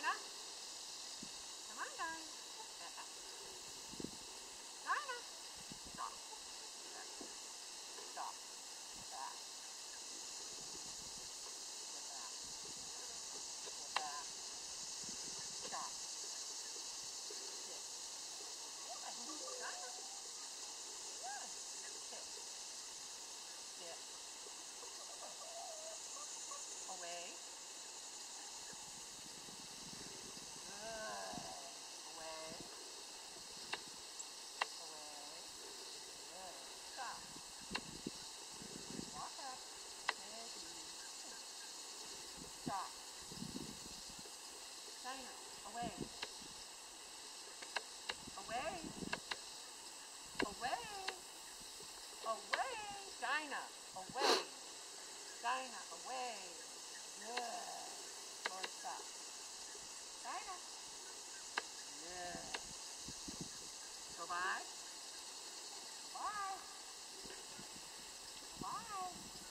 Dinah. Come on, Dinah. Dinah. Stop. Stop. Back. Get back. Get back. Stop. Sit. Good. Dinah. Good. Sit. Sit. Away. Good. Away. Away. Good. Stop. Walk up. Steady. Stop. Dinah. Away. Away. Away. Away. Dinah. Away. Dinah. Away. Good. Or stop. Dinah. Good. Go by. Bye. Bye.